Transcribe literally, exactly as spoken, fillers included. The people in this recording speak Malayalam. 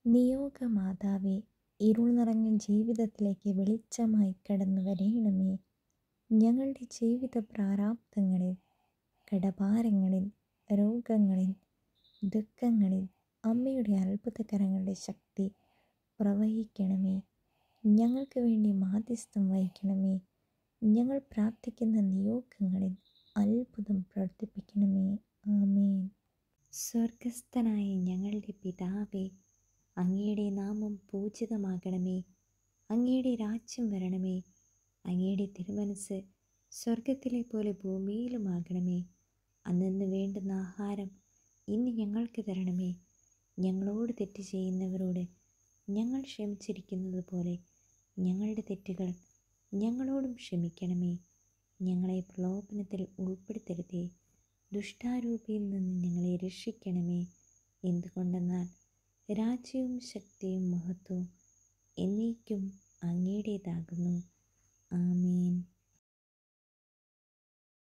നിയോഗമാതാവേ, ഇരുൾ നിറഞ്ഞ ജീവിതത്തിലേക്ക് വെളിച്ചമായി കടന്നു വരേണമേ. ഞങ്ങളുടെ ജീവിത പ്രാരാബ്ധങ്ങളിൽ, കടഭാരങ്ങളിൽ, രോഗങ്ങളിൽ, ദുഃഖങ്ങളിൽ അമ്മയുടെ അത്ഭുതകരങ്ങളുടെ ശക്തി പ്രവഹിക്കണമേ. ഞങ്ങൾക്ക് വേണ്ടി മാധ്യസ്ഥം വഹിക്കണമേ. ഞങ്ങൾ പ്രാർത്ഥിക്കുന്ന നിയോഗങ്ങളിൽ അത്ഭുതം പ്രവർത്തിപ്പിക്കണമേ. ആമേൻ. സ്വർഗസ്ഥനായ ഞങ്ങളുടെ പിതാവേ, അങ്ങയുടെ നാമം പൂജിതമാകണമേ. അങ്ങയുടെ രാജ്യം വരണമേ. അങ്ങയുടെ തിരുമനസ് സ്വർഗത്തിലെ പോലെ ഭൂമിയിലുമാകണമേ. അന്നന്ന് വേണ്ടുന്ന ആഹാരം ഇന്ന് ഞങ്ങൾക്ക് തരണമേ. ഞങ്ങളോട് തെറ്റ് ചെയ്യുന്നവരോട് ഞങ്ങൾ ക്ഷമിച്ചിരിക്കുന്നത് പോലെ ഞങ്ങളുടെ തെറ്റുകൾ ഞങ്ങളോടും ക്ഷമിക്കണമേ. ഞങ്ങളെ പ്രലോഭനത്തിൽ ഉൾപ്പെടുത്തരുതേ, ദുഷ്ടാരൂപിയിൽ നിന്ന് ഞങ്ങളെ രക്ഷിക്കണമേ. എന്തുകൊണ്ടെന്നാൽ രാജ്യവും ശക്തിയും മഹത്വവും എന്നേക്കും അങ്ങയുടേതാകുന്നു. ആമേൻ.